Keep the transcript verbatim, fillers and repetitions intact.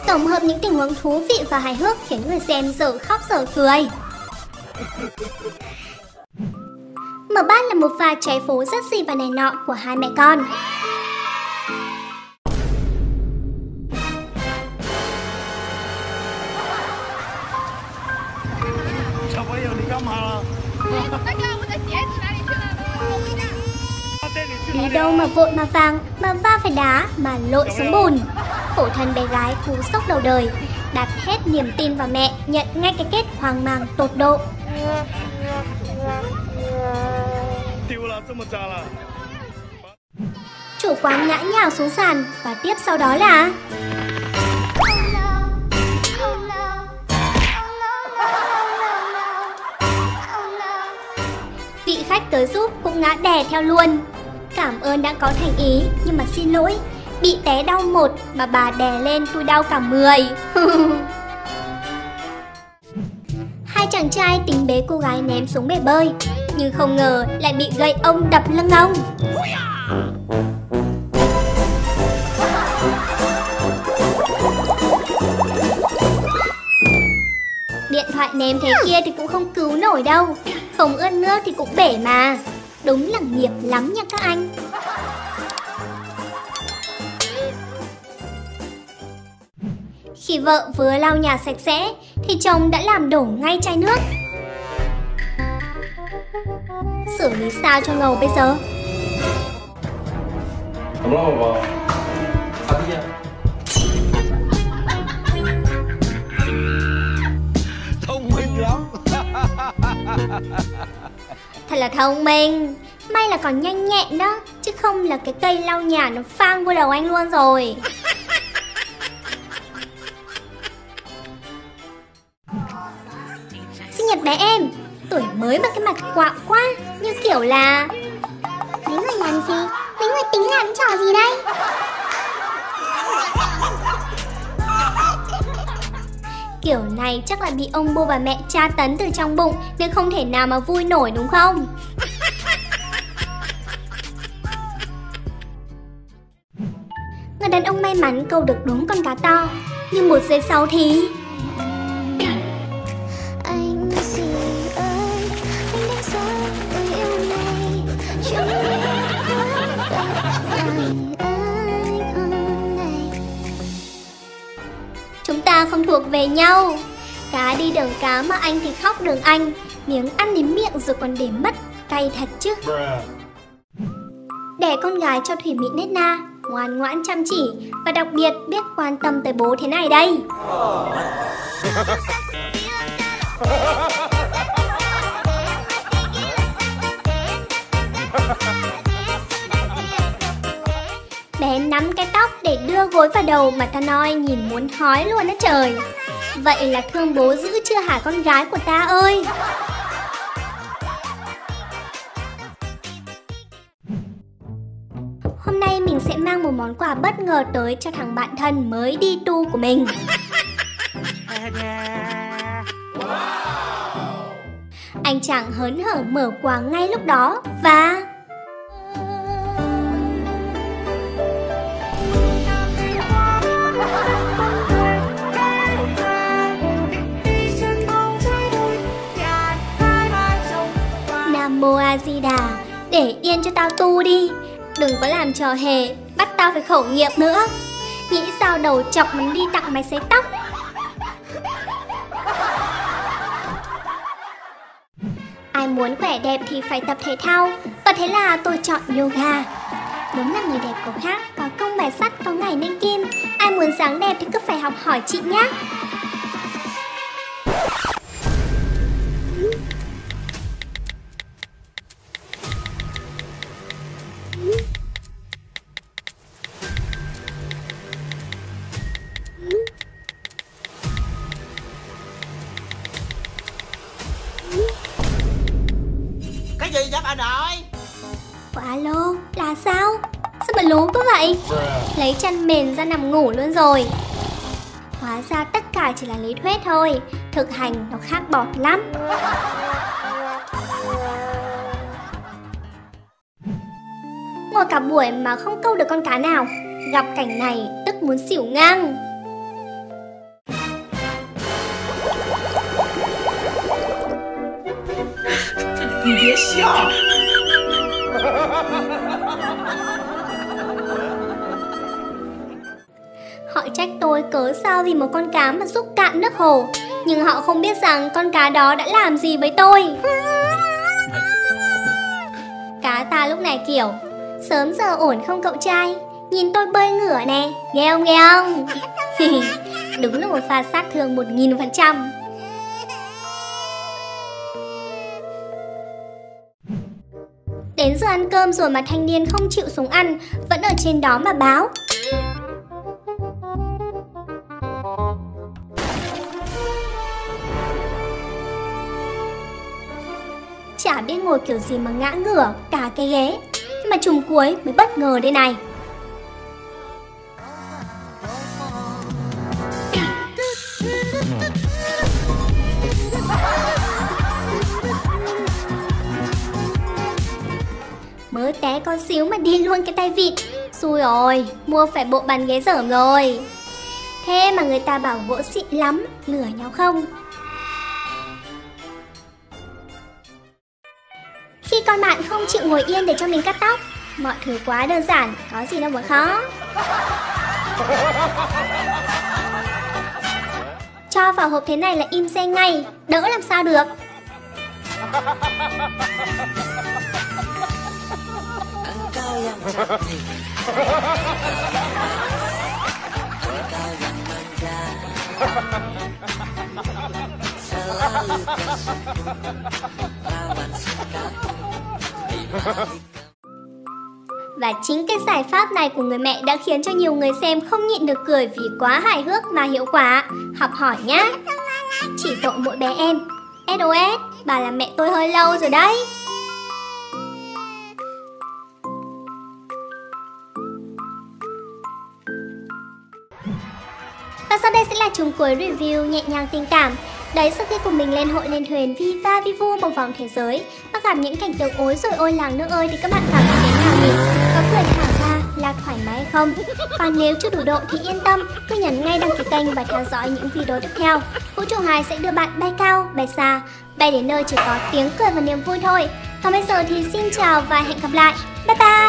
Tổng hợp những tình huống thú vị và hài hước khiến người xem dở khóc dở cười. Mở bát là một pha trái phố rất gì và này nọ của hai mẹ con. Đi đâu mà vội mà vàng, mà va phải đá, mà lội xuống bùn. Khổ thân bé gái cú sốc đầu đời, đặt hết niềm tin vào mẹ, nhận ngay cái kết hoang mang tột độ. Chủ quán ngã nhào xuống sàn và tiếp sau đó là vị khách tới giúp cũng ngã đè theo luôn. Cảm ơn đã có thành ý, nhưng mà xin lỗi, bị té đau một mà bà đè lên tôi đau cả mười. Hai chàng trai tính bế cô gái ném xuống bể bơi, nhưng không ngờ lại bị gậy ông đập lưng ông. Điện thoại ném thế kia thì cũng không cứu nổi đâu, không ướt nước thì cũng bể mà. Đúng là nghiệp lắm nha các anh. Khi vợ vừa lau nhà sạch sẽ thì chồng đã làm đổ ngay chai nước. Xử lý sao cho ngầu bây giờ? Thông minh lắm. Thật là thông minh. May là còn nhanh nhẹn đó, chứ không là cái cây lau nhà nó phang vô đầu anh luôn rồi. Sinh nhật bé em, tuổi mới mà cái mặt quạo quá, như kiểu là mấy người làm gì, mấy người tính làm trò gì đây? Kiểu này chắc là bị ông bố bà mẹ tra tấn từ trong bụng, nên không thể nào mà vui nổi đúng không? Người đàn ông may mắn câu được đúng con cá to, nhưng một giây sau thì chúng ta không thuộc về nhau. Cá đi đường cá mà anh thì khóc đường anh. Miếng ăn đến miệng rồi còn để mất, cay thật chứ. Đẻ con gái cho thủy mỹ nết na, ngoan ngoãn chăm chỉ và đặc biệt biết quan tâm tới bố thế này đây. Bé nắm cái tóc để đưa gối vào đầu mà ta nói nhìn muốn hói luôn á trời. Vậy là thương bố dữ chưa hả con gái của ta ơi? Hôm nay mình sẽ mang một món quà bất ngờ tới cho thằng bạn thân mới đi tu của mình. Anh chàng hớn hở mở quà ngay lúc đó và Nam Mô A Di Đà, để yên cho tao tu đi, đừng có làm trò hề bắt tao phải khẩu nghiệp nữa. Nghĩ sao đầu chọc mình đi tặng máy sấy tóc. Ai muốn khỏe đẹp thì phải tập thể thao, và thế là tôi chọn yoga. Đúng là người đẹp có khác, có công bài sắt, có ngày nên kim. Ai muốn dáng đẹp thì cứ phải học hỏi chị nhé. Cái gì vậy bà nội? Alo, là sao? Sao mà lố quá vậy? Lấy chăn mền ra nằm ngủ luôn rồi. Hóa ra tất cả chỉ là lý thuyết thôi, thực hành nó khác bọt lắm. Ngồi cả buổi mà không câu được con cá nào, gặp cảnh này tức muốn xỉu ngang. 别笑。 Họ trách tôi cớ sao vì một con cá mà giúp cạn nước hồ, nhưng họ không biết rằng con cá đó đã làm gì với tôi. Cá ta lúc này kiểu: sớm giờ ổn không cậu trai? Nhìn tôi bơi ngửa nè, nghe không nghe không? Đúng là một pha sát thương một nghìn phần trăm. Đến giờ ăn cơm rồi mà thanh niên không chịu xuống ăn, vẫn ở trên đó mà báo. Chả biết ngồi kiểu gì mà ngã ngửa cả cái ghế. Nhưng mà trùng cuối mới bất ngờ đây này. Mới té con xíu mà đi luôn cái tay vịn. Xui rồi, mua phải bộ bàn ghế dởm rồi. Thế mà người ta bảo gỗ xịn lắm, lừa nhau không? Khi con bạn không chịu ngồi yên để cho mình cắt tóc, mọi thứ quá đơn giản, có gì đâu mà khó. Cho vào hộp thế này là im xe ngay, đỡ làm sao được. Và chính cái giải pháp này của người mẹ đã khiến cho nhiều người xem không nhịn được cười vì quá hài hước mà hiệu quả. Học hỏi nhá. Chỉ tội mỗi bé em. ét ô ét, bà là mẹ tôi hơi lâu rồi đấy. Và sau đây sẽ là chung cuối review nhẹ nhàng tình cảm. Đấy, sau khi cùng mình lên hội lên thuyền Viva Vivu một vòng thế giới và gặp những cảnh tượng ối rồi ôi làng nước ơi thì các bạn cảm thấy thế nào nhỉ? Có cười thả ra, là thoải mái hay không? Còn nếu chưa đủ độ thì yên tâm, cứ nhấn ngay đăng ký kênh và theo dõi những video tiếp theo. Vũ trụ hai sẽ đưa bạn bay cao, bay xa, bay đến nơi chỉ có tiếng cười và niềm vui thôi. Còn bây giờ thì xin chào và hẹn gặp lại. Bye bye!